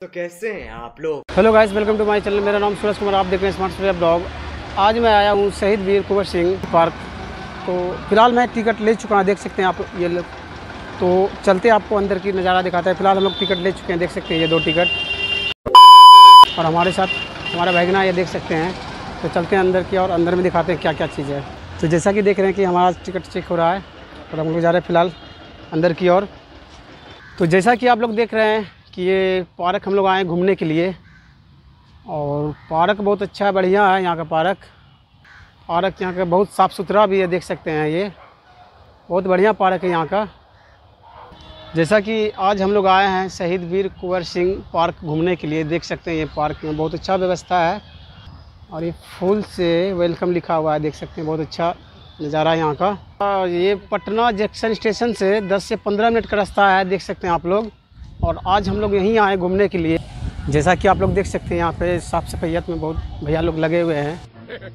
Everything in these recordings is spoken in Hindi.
तो कैसे हैं आप लोग। Hello guys, welcome to my channel. मेरा नाम सूरज कुमार, आप देख रहे हैं स्मार्ट सूर्या ब्लॉग। आज मैं आया हूँ शहीद वीर कुंवर सिंह पार्क। तो फिलहाल मैं टिकट ले चुका हूँ, देख सकते हैं आप ये लोग। तो चलते आपको अंदर की नज़ारा दिखाता है। फिलहाल हम लोग टिकट ले चुके हैं, देख सकते हैं ये 2 टिकट। और हमारे साथ हमारा भैगना ये देख सकते हैं। तो चलते हैं अंदर की और अंदर में दिखाते हैं क्या क्या चीज़ है। तो जैसा कि देख रहे हैं कि हमारा टिकट चेक हो रहा है और हम लोग जा रहे हैं फिलहाल अंदर की ओर। तो जैसा कि आप लोग देख रहे हैं कि ये पार्क हम लोग आए घूमने के लिए, और पार्क बहुत अच्छा है, बढ़िया है यहाँ का पार्क यहाँ का बहुत साफ़ सुथरा भी है, देख सकते हैं। ये बहुत बढ़िया पार्क है यहाँ का। जैसा कि आज हम लोग आए हैं शहीद वीर कुंवर सिंह पार्क घूमने के लिए, देख सकते हैं। ये पार्क में बहुत अच्छा व्यवस्था है और ये फूल से वेलकम लिखा हुआ है, देख सकते हैं। बहुत अच्छा नज़ारा है यहाँ का। ये पटना जंक्शन स्टेशन से 10 से 15 मिनट का रास्ता है, देख सकते हैं आप लोग। और आज हम लोग यहीं आए घूमने के लिए। जैसा कि आप लोग देख सकते हैं यहाँ पे साफ़ सफाइयत में बहुत भैया लोग लगे हुए हैं,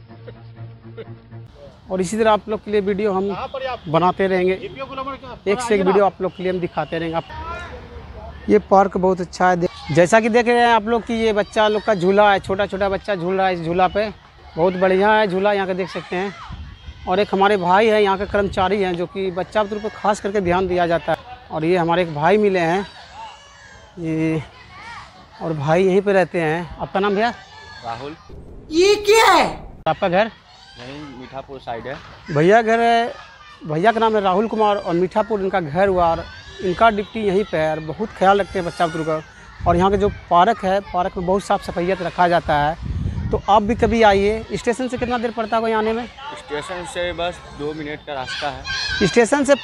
और इसी तरह आप लोग के लिए वीडियो हम बनाते रहेंगे। एक से एक वीडियो आप लोग के लिए हम दिखाते रहेंगे। ये पार्क बहुत अच्छा है। जैसा कि देख रहे हैं आप लोग कि ये बच्चा लोग का झूला है, छोटा छोटा बच्चा झूल रहा है इस झूला पे। बहुत बढ़िया है झूला यहाँ का, देख सकते हैं। और एक हमारे भाई है यहाँ के कर्मचारी हैं, जो कि बच्चा के पर खास करके ध्यान दिया जाता है। और ये हमारे एक भाई मिले हैं ये, और भाई यहीं पे रहते हैं। आपका नाम भैया? राहुल। ये क्या है? आपका घर? यहीं मीठापुर साइड है। भैया घर है, भैया का नाम है राहुल कुमार, और मीठापुर इनका घर हुआ, और इनका ड्यूटी यहीं पे है। और बहुत ख्याल रखते हैं बच्चा बुजुर्ग का। और यहाँ का जो पार्क है, पार्क में बहुत साफ़ सफाइयत रखा जाता है। तो आप भी कभी आइए। स्टेशन से कितना देर पड़ता होगा यहाँ आने में? स्टेशन से बस 2 मिनट का रास्ता है। स्टेशन से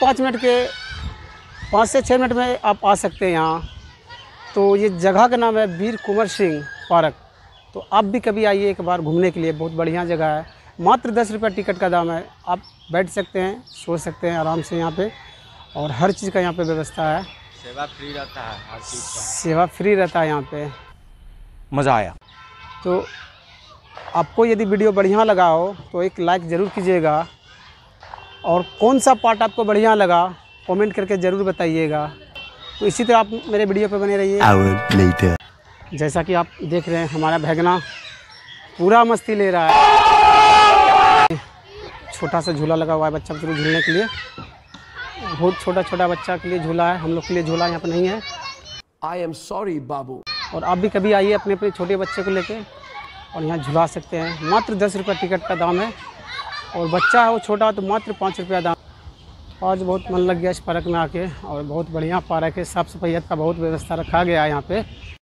5 से 6 मिनट में आप आ सकते हैं यहाँ। तो ये जगह का नाम है वीर कुंवर सिंह पार्क। तो आप भी कभी आइए एक बार घूमने के लिए, बहुत बढ़िया जगह है। मात्र 10 रुपये टिकट का दाम है। आप बैठ सकते हैं, सो सकते हैं आराम से यहाँ पे, और हर चीज़ का यहाँ पे व्यवस्था है। सेवा फ्री रहता है, हर चीज़ का सेवा फ्री रहता है यहाँ पे। मज़ा आया। तो आपको यदि वीडियो बढ़िया लगा हो तो एक लाइक ज़रूर कीजिएगा, और कौन सा पार्ट आपको बढ़िया लगा कमेंट करके ज़रूर बताइएगा। तो इसी तरह आप मेरे वीडियो पे बने रहिए। जैसा कि आप देख रहे हैं हमारा भैगना पूरा मस्ती ले रहा है। छोटा सा झूला लगा हुआ है बच्चा को झूलने के लिए। बहुत छोटा छोटा बच्चा के लिए झूला है, हम लोग के लिए झूला यहाँ पर नहीं है। I am sorry बाबू। और आप भी कभी आइए अपने अपने छोटे बच्चे को लेके, और यहाँ झुला सकते हैं। मात्र 10 रुपये टिकट का दाम है, और बच्चा हो छोटा तो मात्र 5 रुपया दाम। आज बहुत मन लग गया इस पार्क में आके, और बहुत बढ़िया पार्क है। साफ़ सफाइयत का बहुत व्यवस्था रखा गया है यहाँ पे।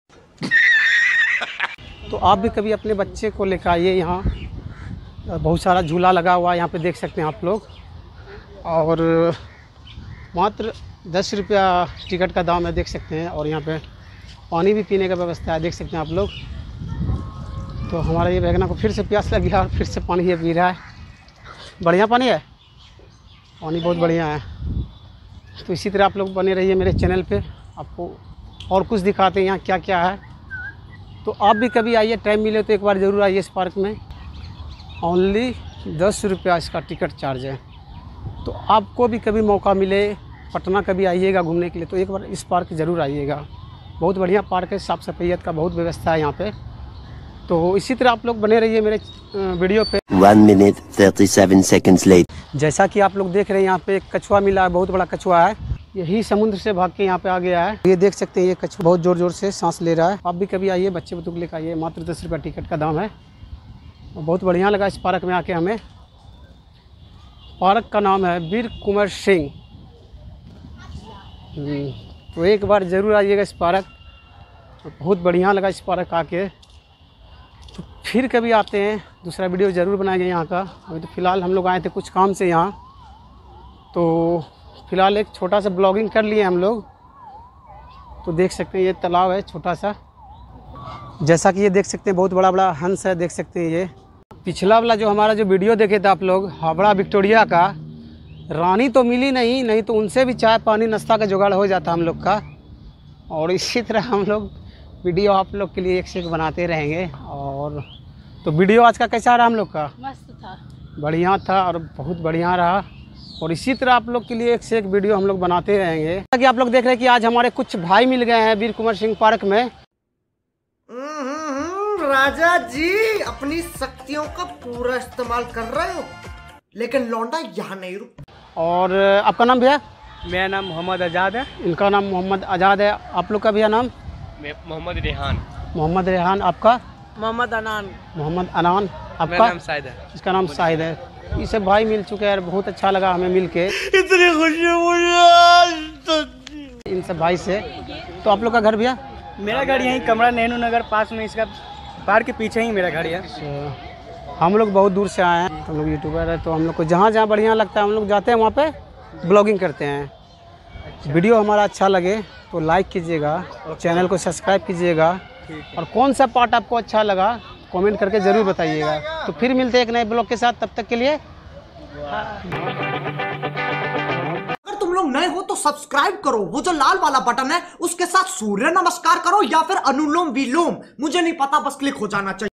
तो आप भी कभी अपने बच्चे को लेकर आइए यहाँ। बहुत सारा झूला लगा हुआ है यहाँ पे, देख सकते हैं आप लोग। और मात्र 10 रुपया टिकट का दाम है, देख सकते हैं। और यहाँ पे पानी भी पीने का व्यवस्था है, देख सकते हैं आप लोग। तो हमारा ये भैगना को फिर से प्यास लग गया और फिर से पानी ये पी रहा है। बढ़िया पानी है, पानी बहुत बढ़िया है। तो इसी तरह आप लोग बने रहिए मेरे चैनल पे, आपको और कुछ दिखाते हैं यहाँ क्या क्या है। तो आप भी कभी आइए, टाइम मिले तो एक बार ज़रूर आइए इस पार्क में। ओनली 10 रुपया इसका टिकट चार्ज है। तो आपको भी कभी मौका मिले, पटना कभी आइएगा घूमने के लिए, तो एक बार इस पार्क ज़रूर आइएगा। बहुत बढ़िया पार्क है, साफ़ सफाइयत का बहुत व्यवस्था है यहाँ पे। तो इसी तरह आप लोग बने रहिए मेरे वीडियो पे। 1 minute 37 seconds later। जैसा कि आप लोग देख रहे हैं यहाँ पे एक कछुआ मिला है, बहुत बड़ा कछुआ है। यही समुद्र से भाग के यहाँ पे आ गया है। ये देख सकते हैं, ये कछुआ बहुत ज़ोर ज़ोर से सांस ले रहा है। आप भी कभी आइए, बच्चे बतुक लेकर आइए। मात्र 10 रुपये टिकट का दाम है। और बहुत बढ़िया लगा इस पार्क में आके हमें। पार्क का नाम है वीर कुंवर सिंह। तो एक बार ज़रूर आइएगा इस पार्क। तो बहुत बढ़िया लगा इस पार्क आके। तो फिर कभी आते हैं, दूसरा वीडियो ज़रूर बनाएंगे यहाँ का। अभी तो फ़िलहाल हम लोग आए थे कुछ काम से यहाँ, तो फ़िलहाल एक छोटा सा ब्लॉगिंग कर लिए हम लोग। तो देख सकते हैं ये तालाब है छोटा सा। जैसा कि ये देख सकते हैं बहुत बड़ा बड़ा हंस है, देख सकते हैं। ये पिछला वाला जो हमारा जो वीडियो देखे थे आप लोग, हावड़ा विक्टोरिया का, रानी तो मिली नहीं तो उनसे भी चाय पानी नाश्ता का जुगाड़ हो जाता हम लोग का। और इसी तरह हम लोग वीडियो आप लोग के लिए एक से एक बनाते रहेंगे। और तो वीडियो आज का कैसा रहा हम लोग का? मस्त था, बढ़िया था और बहुत बढ़िया रहा। और इसी तरह आप लोग के लिए एक से एक वीडियो हम लोग बनाते रहेंगे। जैसा कि आप लोग देख रहे हैं कि आज हमारे कुछ भाई मिल गए हैं वीर कुंवर सिंह पार्क में। राजा जी अपनी शक्तियों का पूरा इस्तेमाल कर रहे हो, लेकिन लौंडा यहाँ नहीं रुक। और आपका नाम भैया? मेरा नाम मोहम्मद आज़ाद है। इनका नाम मोहम्मद आज़ाद है। आप लोग का भैया नाम? मोहम्मद रेहान। मोहम्मद रेहान। आपका? मोहम्मद अनान। मोहम्मद अनान। आपका? नाम शाहिद है। इसका नाम शाहिद है। ये सब भाई मिल चुके हैं, बहुत अच्छा लगा हमें मिल के, इतनी खुशी मुझे इन सब भाई से। तो आप लोग का घर भैया? मेरा घर यहीं कमरा नेहरू नगर पास में, इसका पार्क के पीछे ही मेरा घर है। हम लोग बहुत दूर से आए हैं, हम लोग यूट्यूबर है, तो हम लोग को जहाँ जहाँ बढ़िया लगता है हम लोग जाते हैं, वहाँ पे ब्लॉगिंग करते हैं। वीडियो हमारा अच्छा लगे तो लाइक कीजिएगा, चैनल को सब्सक्राइब कीजिएगा, और कौन सा पार्ट आपको अच्छा लगा कमेंट करके ज़रूर बताइएगा। तो फिर मिलते हैं एक नए ब्लॉग के साथ, तब तक के लिए। अगर तुम लोग नए हो तो सब्सक्राइब करो, वो जो लाल वाला बटन है उसके साथ सूर्य नमस्कार करो या फिर अनुलोम विलोम, मुझे नहीं पता, बस क्लिक हो जाना चाहिए।